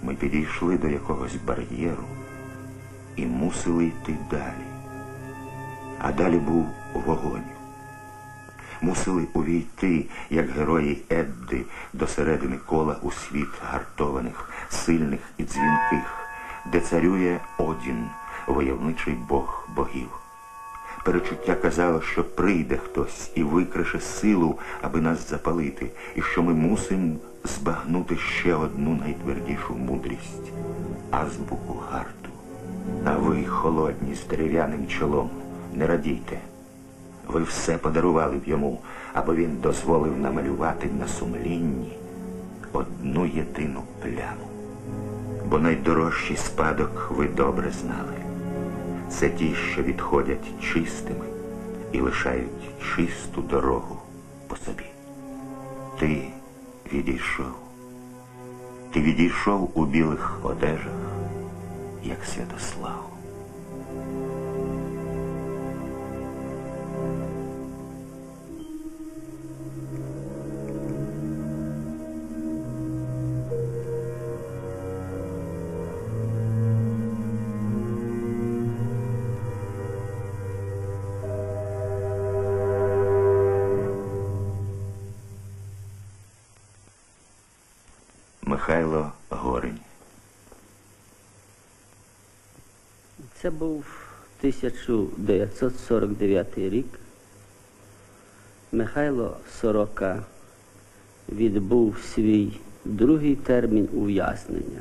Ми підійшли до якогось бар'єру і мусили йти далі. А далі був вогонь. Мусили увійти, як герої Едди, до середини кола у світ гартованих, сильних і дзвінких, де царює Одін, войовничий бог богів. Перечуття казало, що прийде хтось і викрише силу, аби нас запалити, і що ми мусимо збагнути ще одну найтвердішу мудрість – азбуку гарту. А ви, холодні, з дерев'яним чолом, не радійте. Ви все подарували б йому, аби він дозволив намалювати на сумлінні одну єдину пляму. Бо найдорожчий спадок ви добре знали. Це ті, що відходять чистими і лишають чисту дорогу по собі. Ти відійшов. Ти відійшов у білих одежах, як Святослав. Михайло Горинь. Це був 1949 рік. Михайло Сорока відбув свій другий термін ув'язнення.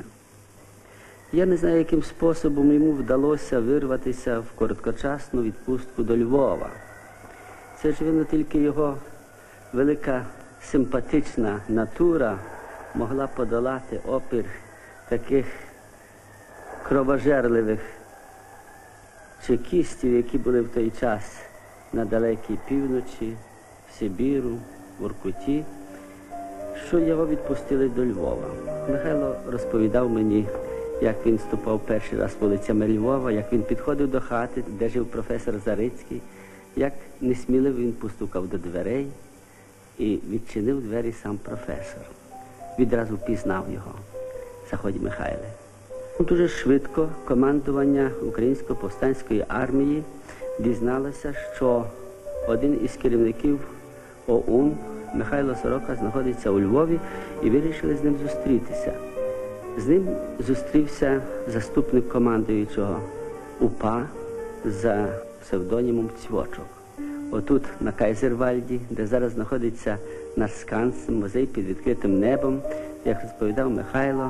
Я не знаю, яким способом йому вдалося вирватися в короткочасну відпустку до Львова. Це, очевидно, тільки його велика симпатична натура могла подолати опір таких кровожерливих чекістів, які були в той час на далекій півночі, в Сибіру, в Воркуті, що його відпустили до Львова. Михайло розповідав мені, як він ступав перший раз вулицями Львова, як він підходив до хати, де жив професор Зарицький, як несміливо він постукав до дверей і відчинив двері сам професор. Відразу впізнав його. Заходь, Михайле. Дуже швидко командування Української повстанської армії дізналося, що один із керівників ОУН, Михайло Сорока, знаходиться у Львові, і вирішили з ним зустрітися. З ним зустрівся заступник командуючого УПА за псевдонімом Цвочок. Отут, на Кайзервальді, де зараз знаходиться наш сканс, музей під відкритим небом, як розповідав Михайло,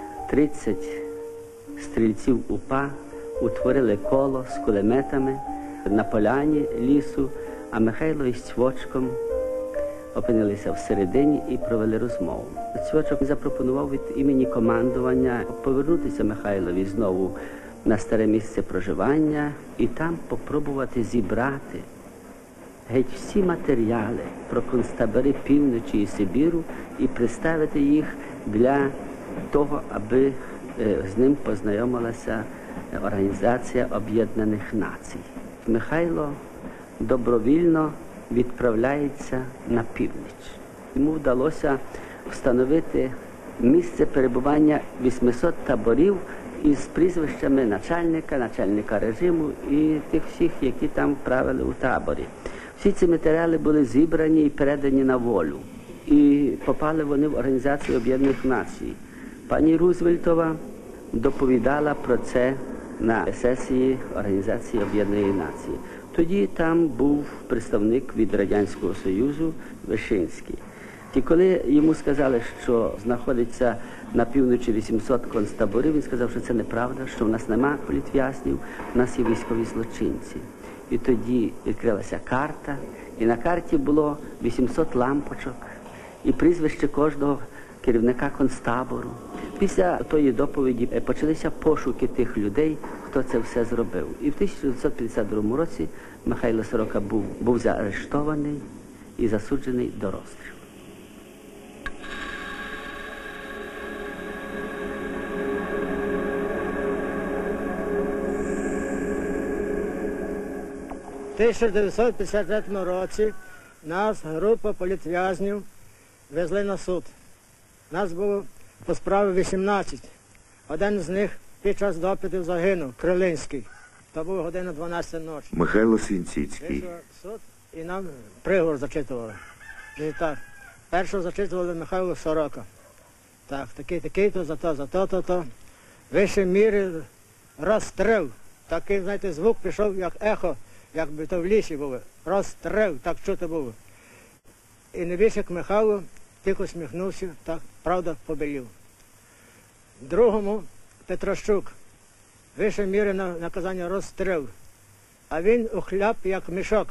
30 стрільців УПА утворили коло з кулеметами на поляні лісу, а Михайло із Цвочком опинилися всередині і провели розмову. Цвочок запропонував від імені командування повернутися Михайлові знову на старе місце проживання і там попробувати зібрати геть всі матеріали про концтабори півночі і Сибіру і представити їх для того, аби з ним познайомилася Організація Об'єднаних Націй. Михайло добровільно відправляється на північ. Йому вдалося встановити місце перебування 800 таборів із прізвищами начальника режиму і тих всіх, які там правили у таборі. Всі ці матеріали були зібрані і передані на волю. І попали вони в Організацію Об'єднаних Націй. Пані Рузвельтова доповідала про це на сесії Організації Об'єднаної Нації. Тоді там був представник від Радянського Союзу Вишинський. І коли йому сказали, що знаходиться на півночі 800 концтаборів, він сказав, що це неправда, що в нас немає політв'язнів, в нас є військові злочинці. І тоді відкрилася карта, і на карті було 800 лампочок і прізвище кожного керівника концтабору. Після тої доповіді почалися пошуки тих людей, хто це все зробив. І в 1952 році Михайло Сорока був заарештований і засуджений до розстрілу. У 1953 році нас група політв'язнів везли на суд. Нас було по справі 18. Один з них під час допитів загинув, Крилинський. То був година 12 ночі. Михайло Свінціцький. Вийшов суд і нам приговор зачитували. І так, першого зачитували Михайло Сорока. Так, такий-то, то. Вище міри розстріл. Такий, знаєте, звук пішов, як ехо, якби то в лісі було. Розстріл, так чути було. І небіжчик Михайло тихо сміхнувся, так, правда, побелів. Другому Петрощук. Вище міри наказання розстріл. А він ухляп, як мішок.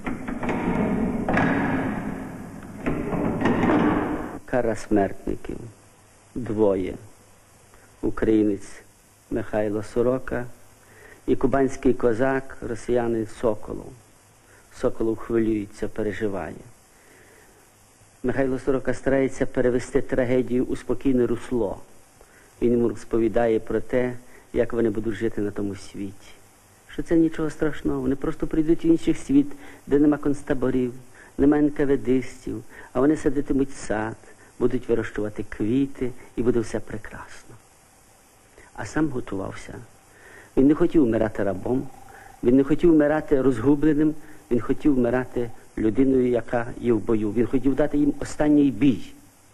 Кара смертників. Двоє. Українець Михайло Сорока і кубанський козак, росіянин Соколов. Соколов хвилюється, переживає. Михайло Сорока старається перевести трагедію у спокійне русло. Він йому розповідає про те, як вони будуть жити на тому світі. Що це нічого страшного, вони просто прийдуть в інший світ, де нема концтаборів, нема НКВДистів, а вони садитимуть сад, будуть вирощувати квіти і буде все прекрасно. А сам готувався. Він не хотів вмирати рабом, він не хотів вмирати розгубленим, він хотів вмирати людиною, яка є в бою. Він хотів дати їм останній бій.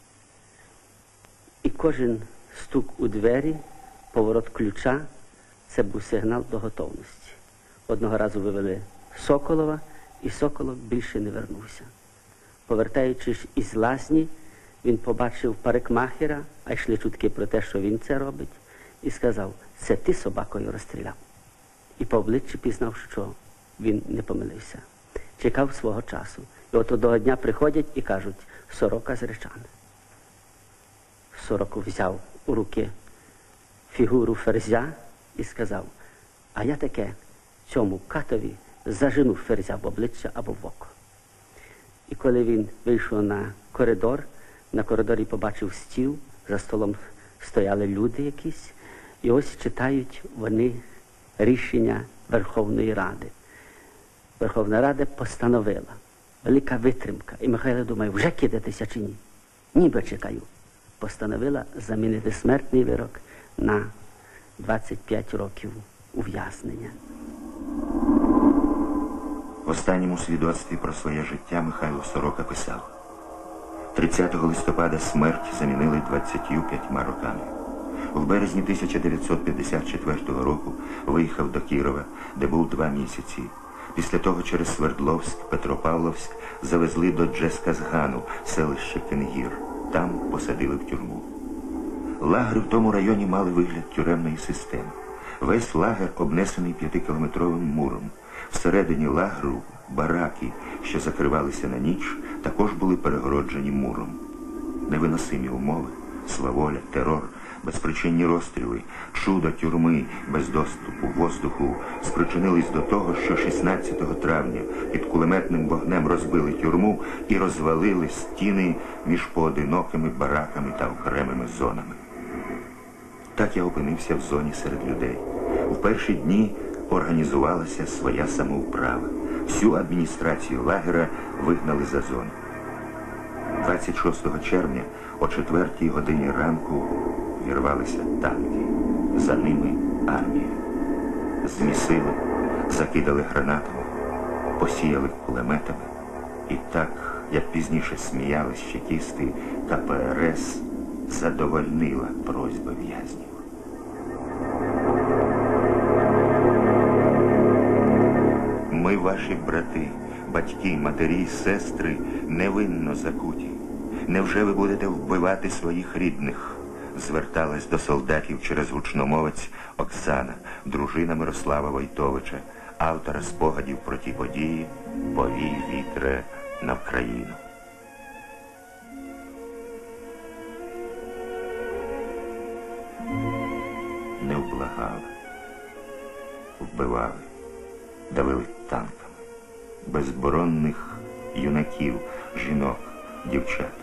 І кожен стук у двері, поворот ключа – це був сигнал до готовності. Одного разу вивели Соколова, і Соколов більше не вернувся. Повертаючись із лазні, він побачив парикмахера, а йшли чутки про те, що він це робить, і сказав: «Це ти собакою розстріляв». І по обличчю пізнав, що він не помилився. Чекав свого часу. І от одного дня приходять і кажуть: Сорока зречений. Сороку взяв у руки фігуру ферзя і сказав: «А я таке цьому катові зажену ферзя в обличчя або в око». І коли він вийшов на коридорі побачив стіл, за столом стояли люди якісь, і ось читають вони рішення Верховної Ради. Верховна Рада постановила. Велика витримка. І Михайло думає: вже кидатися чи ні? Ніби чекаю. Постановила замінити смертний вирок на 25 років ув'язнення. В останньому свідоцтві про своє життя Михайло Сорока писав: 30 листопада смерть замінили 25 роками. В березні 1954 року виїхав до Кірова, де був 2 місяці. Після того через Свердловськ, Петропавловськ завезли до Джесказгану, селище Кенгір. Там посадили в тюрму. Лагери в тому районі мали вигляд тюремної системи. Весь лагер обнесений 5-кілометровим муром. Всередині лагеру бараки, що закривалися на ніч, також були перегороджені муром. Невиносимі умови, сваволя, терор, безпричинні розстріли, чудо тюрми без доступу воздуху спричинились до того, що 16 травня під кулеметним вогнем розбили тюрму і розвалили стіни між поодинокими бараками та окремими зонами. Так я опинився в зоні серед людей. У перші дні організувалася своя самоуправа. Всю адміністрацію лагера вигнали за зону. 26 червня о 4 годині ранку вірвалися танки. За ними армія. Змісили, закидали гранатами, посіяли кулеметами. І так, як пізніше сміялись чекісти, КПРС задовольнила просьби в'язнів. Ми ваші брати, батьки, матері, сестри невинно закуті. Невже ви будете вбивати своїх рідних? Зверталась до солдатів через гучномовець Оксана, дружина Мирослава Войтовича, автора спогадів про ті події «Повій вітре на Вкраїну». Не вблагали, вбивали, давили танками безборонних юнаків, жінок, дівчат.